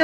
Hello,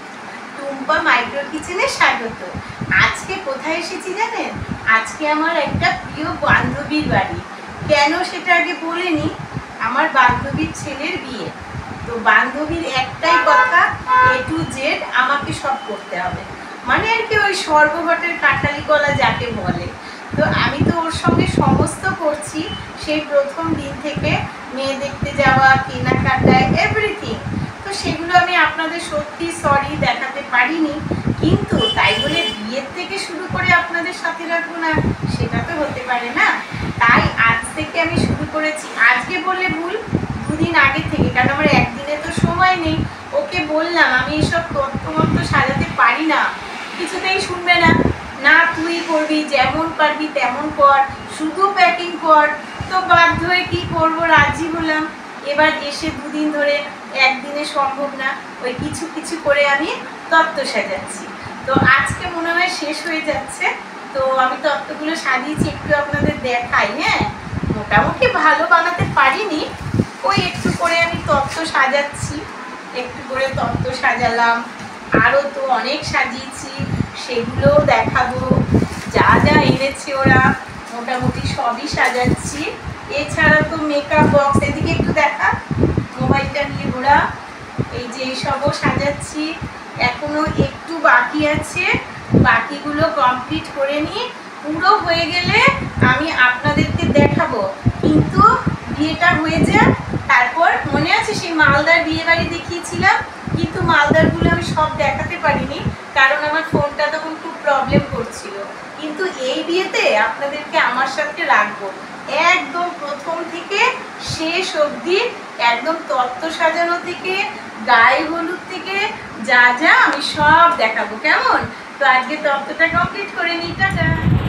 Tumpa micro কিচেনে স্বাগত। আজকে কোথায় এসেছি জানেন? আজকে আমার একটা প্রিয় বান্ধবীর বাড়ি। কেন সেটা আগে বলে নি। আমার বান্ধবীর ছেলের বিয়ে, তো বান্ধবীর একটাই কথা, A to Z আমাকে সব করতে হবে, মানে আর কি ওই স্বর্গঘটের কাঁঠালি কলা যাকে বলে। তো আমি তো ওর সঙ্গে সমস্ত করছি, সেই প্রথম দিন থেকে মেয়ে দেখতে যাওয়া, কেনাকাটা, এভরিথিং। তো সেগুলো আমি আপনাদের সত্যি সরি দেখাতে পারিনি, কিন্তু তাই বলে বিয়ের থেকে শুরু করে আপনাদের সাথে রাখবো না, সেটা তো হতে পারে না। তাই আজ থেকে আমি শুরু করেছি, আজকে বললে ভুল, দুদিন আগে থেকে, কারণ আমার একদিনে তো সময় নেই। ওকে বললাম আমি এসব তথ্যমত্ত সাজাতে পারি না, কিছুতেই শুনবে না। না তুই করবি, যেমন পারবি তেমন কর, শুধু প্যাকিং কর। তো বাধ্য হয়ে কী করবো, রাজি হলাম। এবার এসে দুদিন ধরে, একদিনে সম্ভব না, ওই কিছু কিছু করে আমি তত্ত্ব সাজাচ্ছি। তো আজকে মনে হয় শেষ হয়ে যাচ্ছে, তো আমি তত্ত্বগুলো সাজিয়েছি, একটু আপনাদের দেখাই। হ্যাঁ, মোটামুটি ভালো বানাতে পারিনি, ওই একটু করে আমি তত্ত্ব সাজাচ্ছি, একটু করে তত্ত্ব সাজালাম। আরও তো অনেক সাজিয়েছি, সেগুলোও দেখাবো। যা যা এনেছে ওরা মোটামুটি সবই সাজাচ্ছি। এছাড়া তো মেকআপ বক্স, এদিকে একটু দেখা, মোবাইলটা নিয়ে ঘোরা, এই যে এইসবও সাজাচ্ছি। এখনো একটু বাকি আছে, বাকিগুলো কমপ্লিট করে নিই, পুরো হয়ে গেলে আমি আপনাদেরকে দেখাবো। কিন্তু বিয়েটা হয়ে যায়, তারপর মনে আছে সেই মালদার বিয়ে বাড়ি দেখিয়েছিলাম, কিন্তু মালদারগুলো আমি সব দেখাতে পারিনি, কারণ আমার ফোনটা তখন খুব প্রবলেম করছিল। কিন্তু এই বিয়েতে আপনাদেরকে আমার সাথে রাখবো, একদম প্রথম থেকে শেষ অবধি, একদম তত্ত্ব সাজানো থেকে, গায়ে হলুদ থেকে, যা যা আমি সব দেখাবো। কেমন? তো আজকে তত্ত্বটা কমপ্লিট করে নিই। টাটা।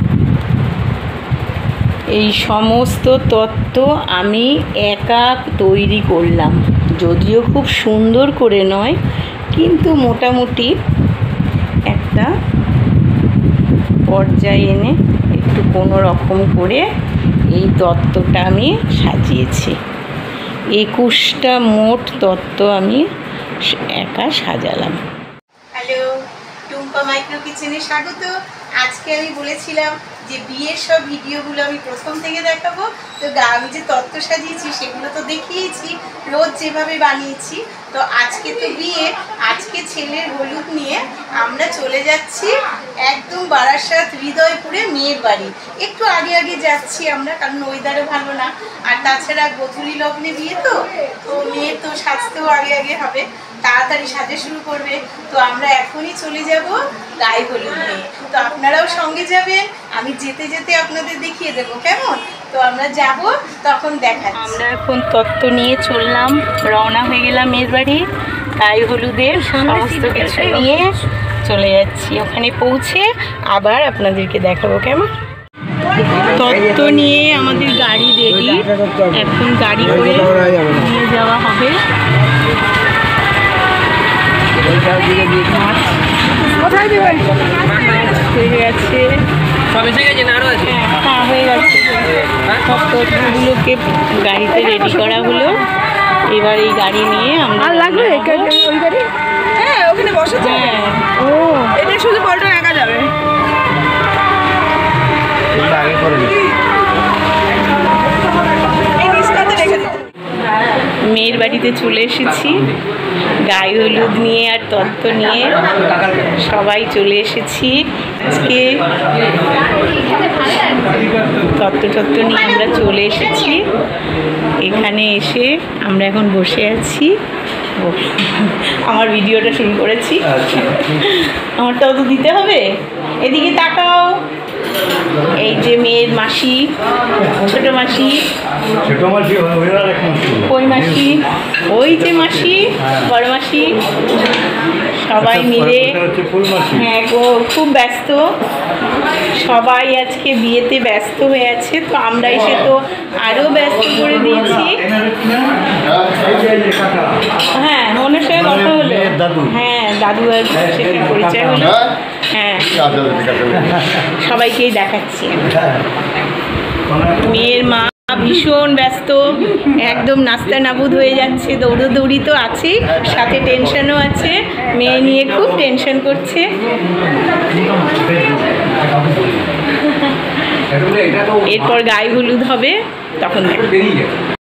এই সমস্ত তত্ত্ব আমি একা তৈরি করলাম, যদিও খুব সুন্দর করে নয়, কিন্তু মোটামুটি একটা পর্যায়ে এনে একটু কোনো রকম করে এই তত্ত্বটা আমি সাজিয়েছি। 21টা মোট তত্ত্ব আমি একা সাজালাম। হ্যালো, টুম্পা মাইক্রো কিচেনে স্বাগত। আজকে আমি বলেছিলাম যে বিয়ের সব ভিডিওগুলো আমি প্রথম থেকে দেখাবো। তো আমি যে তত্ত্ব সাজিয়েছি সেগুলো তো দেখিয়েছি, রোজ যেভাবে বানিয়েছি। তো আজকে তো বিয়ে, আজকে ছেলের হলুদ নিয়ে আমরা চলে যাচ্ছি একদম বারাসাত হৃদয়পুরে মেয়ের বাড়ি। একটু আগে আগে যাচ্ছি আমরা, কারণ ওয়েদারও ভালো না, আর তাছাড়া গোধূলি লগ্নে বিয়ে, তো মেয়ে তো সাজতেও আগে আগে হবে, তাড়াতাড়ি সাজা শুরু করবে। তো আমরা এখনই চলে যাব গায়ে হলুদ নিয়ে। তো আপনারাও সঙ্গে যাবেন, আমি যেতে যেতে আপনাদের দেখিয়ে দেবো। কেমন? তো আমরা যাব, তখন দেখাচ্ছি। আমরা এখন তত্ত্ব নিয়ে চললাম, রওনা হয়ে গেলাম মেয়ের বাড়ি। গায়ে হলুদের সমস্ত কিছু নিয়ে চলে যাচ্ছি, ওখানে পৌঁছে আবার আপনাদেরকে দেখাবো। কেমন? তত্ত্ব নিয়ে আমাদের গাড়ি রেডি, এখন গাড়ি করে নিয়ে যাওয়া হবে। কোথায় দেবেন? হয়ে গেছে, হ্যাঁ হয়ে গেছে। তত্ত্বগুলোকে গাড়িতে রেডি করা হলো, এবার এই গাড়ি নিয়ে আমরা লাগবে ওই গাড়ি। হ্যাঁ ওখানে বসে, হ্যাঁ ও এটা শুধু পল্টন একা যাবে। মেয়ের বাড়িতে চলে এসেছি, গায়ে হলুদ নিয়ে আর তত্ত্ব নিয়ে সবাই চলে এসেছি। আজকে তত্ত্ব নিয়ে আমরা চলে এসেছি, এখানে এসে আমরা এখন বসে আছি। আমার ভিডিওটা শুরু করেছি, আমারটাও তো দিতে হবে। এদিকে তাকাও, এই যে মেয়ের মাসি, ছোট মাসি, কই মাসি, ওই যে মাসি, বড় মাসি, সবাই মিলে। হ্যাঁ গো, খুব ব্যস্ত সবাই, আজকে বিয়েতে ব্যস্ত হয়ে আছে। তো আমরা এসে তো আরও ব্যস্ত করে দিয়েছি। হ্যাঁ ওনার সঙ্গে কথা হলো, হ্যাঁ দাদু আর সেখানে পরিচয় হলো। হ্যাঁ সবাইকেই দেখাচ্ছি। মেয়ের মা ভীষণ ব্যস্ত, একদম নাস্তা নাবুদ হয়ে যাচ্ছে, দৌড়োদৌড়ি তো আছেই, সাথে টেনশনও আছে। মেয়ে নিয়ে খুব টেনশন করছে। এরপর গায়ে হলুদ হবে, তখন